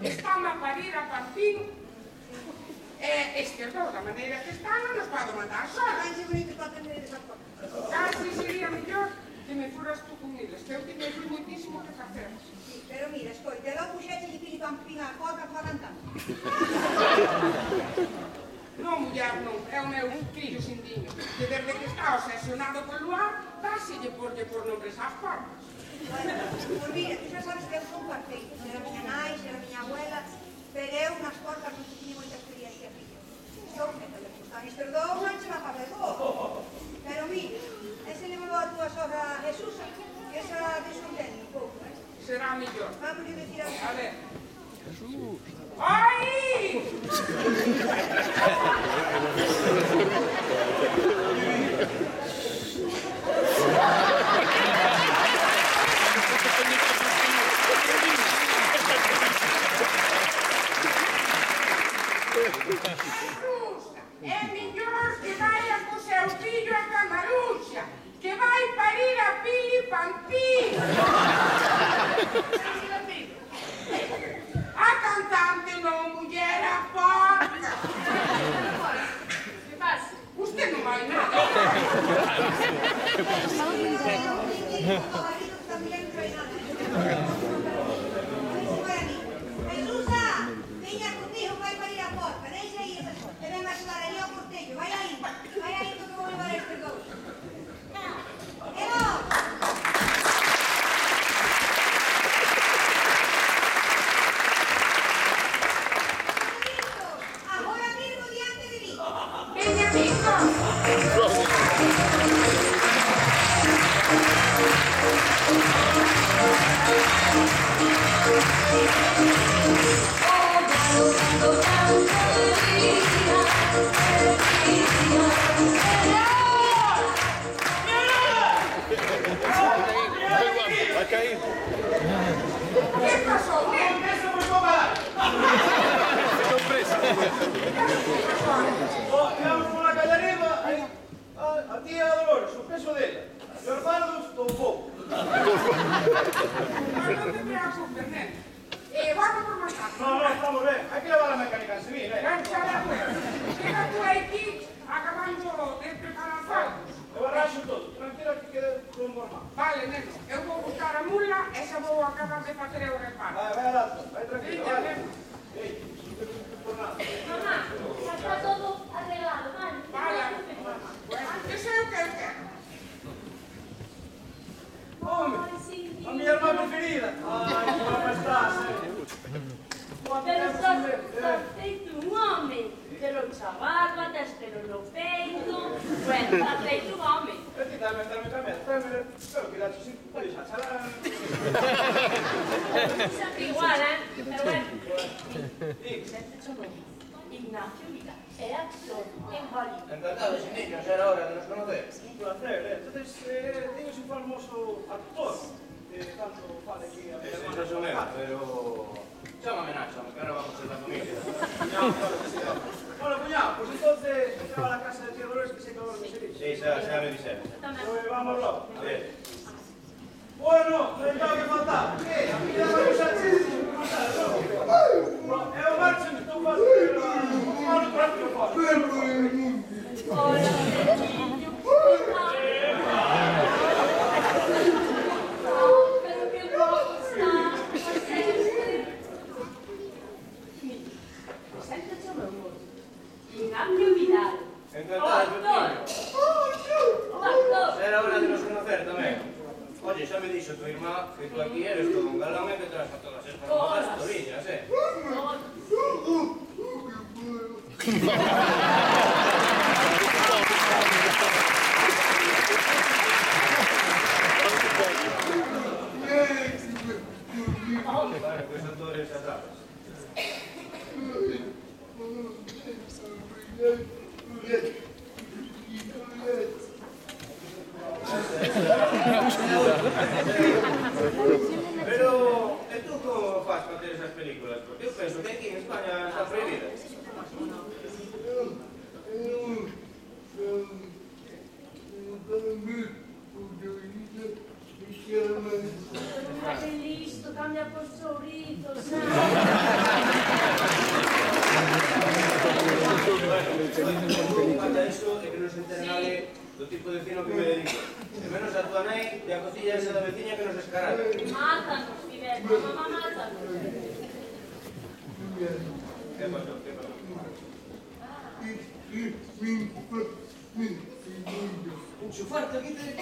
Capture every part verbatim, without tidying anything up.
están a parir a Pampín. E estes dous, da maneira que están, non nos podo mandar sola. Anse bonito para atender esa cosa. Casi sería mellor que me furas tú con eles, que eu teño aquí moitísimo que facer. Sí, pero mira, escoite, logo puxeche de Pili Pampín a corda para cantando. Non, muller, non, é o meu fillo Sindiño, que desde que está obsesionado con Luar, dáselle porlle por nombres ás portas. Bueno, pois mira, tú xa sabes que eu son parceito, era a miña nai, era a miña abuela, pero eu nas portas non tiña moita experiencia, fillo. Eu, que te le gustan estes dous, non se va a fazer bo. Pero mira, ese le mandou a túa sogra Jesusa, que esa descontende un pouco, eh? Será mellor. Vamos a decir a A ver. Jesús. Ai! É mellor que vaia co seu fillo a Camaruxa, que vai parir a Pili Pampín. A cantante non, muller, a porca. Que pasa? Usted non vai nada. Jesusa, veña conmigo, vai parir a porca, deixa aí esas cosas. Te ven a axudar aí ao portello, vai aí, vai aí que vou levar estes dous. E vos? Agora mismo diante de mí. Veña, Vico. Va caído. Que pasou, nen? Eso por comer. Ficou preso. Vamos por la calle arriba, a tía Dolores, o peso dela. E os fardos, do pouco. Mas non te preocupes, nen. Eh, vamos por máis tarde. No, no, estamos ben. Hai que levar a mecánica en Sevilla, eh? Chega tú aquí acabando de preparar fardos. Eu arranxo todo. Tranquila que quede todo normal. Vale, neno, eu vou buscar a mula e xa vou acabar de facer o reparo. Vai, vai alto, vai tranquilo, Veña, vai. neno. Ei, non te preocupes por nada. Mamá, xa está todo arreglado, vale? Vale, bueno, que sei o que eu quero. Home, Ai, sí, a miña irmã preferida. Ai, como estás, eh? pero estás, estás feito un home. Pelo chabarba, tes pelo no peito. Bueno, estás feito un home. E ti dame, dame, dame, dame, pero que dacho, si, pode xa chalar. Sempre igual, eh? Pero bueno. Sempre chamou Ignacio Vila. É actor en Hollywood. Encantado, Sindiño, xa era hora de nos conocer. Un placer, eh? Entonces, eh, teñes un famoso actor que tanto fala aquí a Ese non son eu, pero... Chámame Nacho, que ahora vamos a ser la familia. Cuñado, claro que sí. Bueno, cuñado, pues entonces, te va a la casa de tío Dolores que se acabó de servir. Sí, xa, xa me dixeron. Tamén. Pues vámonos. A ver. Bueno, non hai nada que faltar. Que? A mí da Mario Sánchez dixo que faltara, non? Eu marcho, me estou facendo un mano práctico fora. Hola, niño. Pero que guapo está. Sempre chamamos Ignacio Vidal. Encantado, Pepiño. O actor. Xa era hora de nos conocer tamén. Oye, xa me dixo tu irmá que tú aquí eres todo un galán e que traes a todas estas modas torillas, eh? Bueno, pois autores atrás. Pero, e tú como faz para ter esas películas? Porque eu penso que aquí en España están prohibidas. Ay, listo, cambia por chorizo, ¿sabes? do tipo de vecino que me dedico. De menos a tua nai e a cotilla esa da veciña que nos escarala. Mátanos, Iberto, mamá, mátanos. Que pasou, que pasou? Enchufarte aquí te...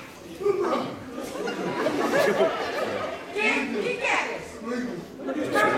¿Qué? ¿Qué quieres?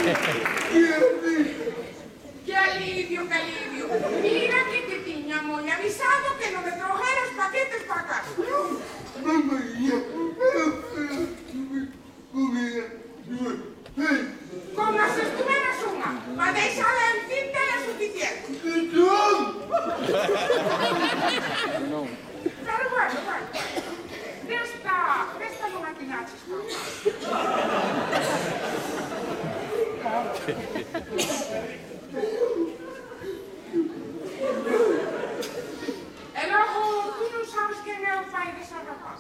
Que alivio, que alivio. Mira que te tiña moi avisado que non me trouxeras paquetes para casa. Como se estuveras unha, para deixala en cinta é suficiente. Pero bueno, bueno. Desta, desta non atinaches tan mal. E logo, tú non sabes quen é o pai desa rapaz?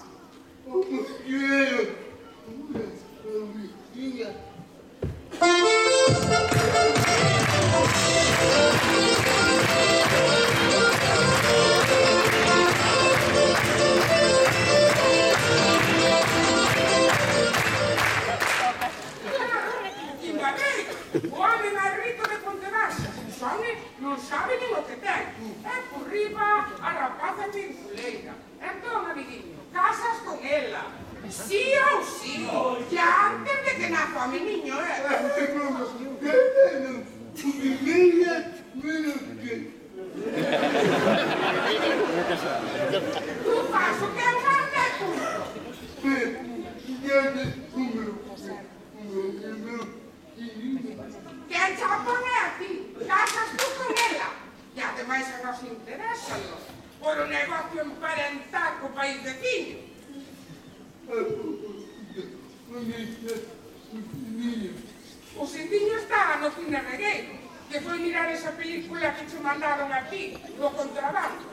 O home máis rico de Pontebaxa, o home non sabe nin o que ten. É por riba a rapaza circuleira. Entón, amiguinho, casas con ela. Sí ou sí, ya antes de que nazo a mi niño, eh? Tú faz o que eu mande, punto. Que a chapón é a ti, casas tú con ela. E ademais a nos interesanos por o negocio emparentar co país veciño. O Cintiño está no cine Regueiro, que foi mirar esa película que che mandaron a ti, do contrabando.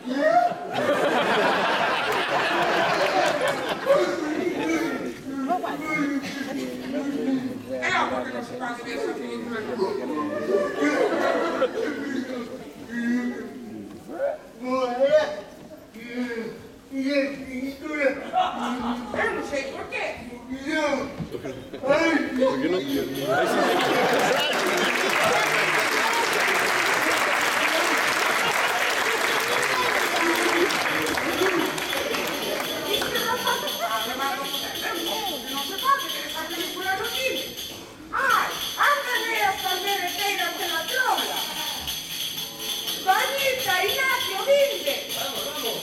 É algo que non se pode ver esa película. Eu non sei por qué. Porque non quiero. Ai, andan elas tamén eteiras pela trola. Vanita, Ignacio, vinde. Vamos, vamos.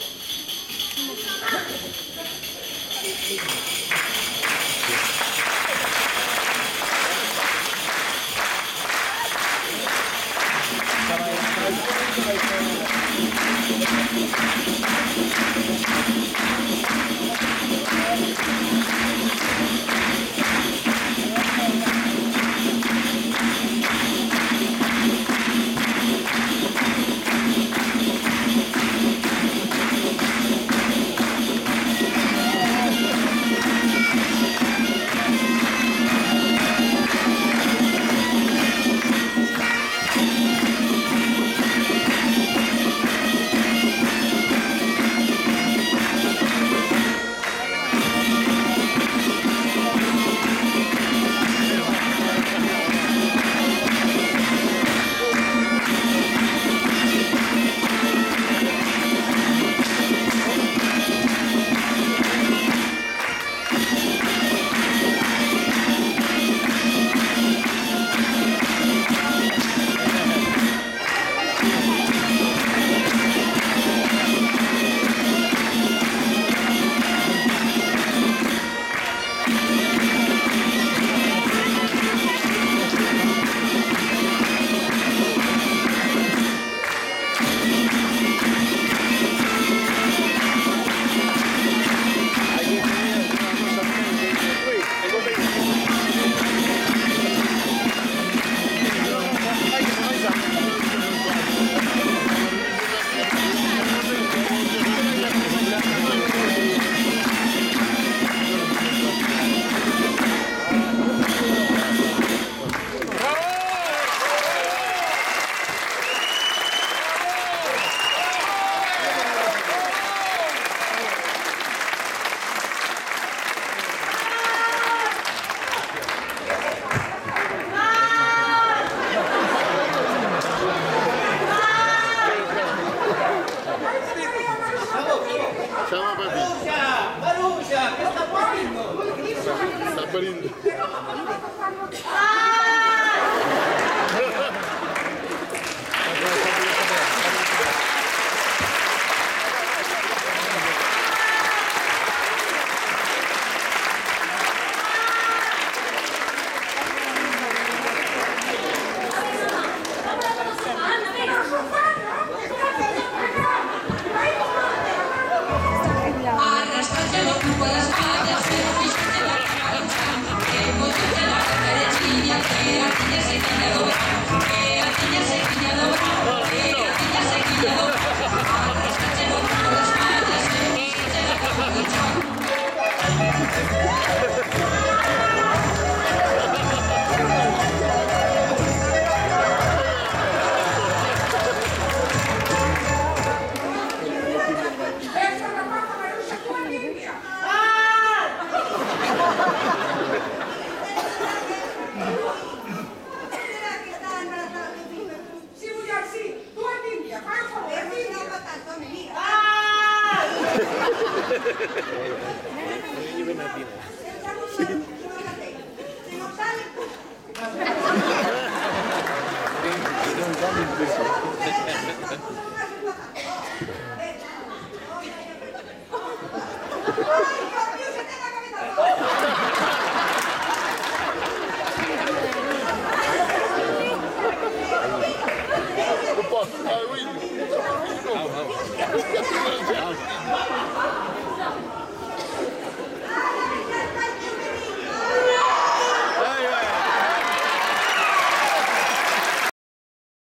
Essa rapazza Maruccia tua Bibbia. Será que está embarazada de mí? Sì, vogliamo sì, tua Bibbia, fai un favore, Pero si Bibbia. no va tanto, me diga. Echamos una una botella. Si no sale, pues.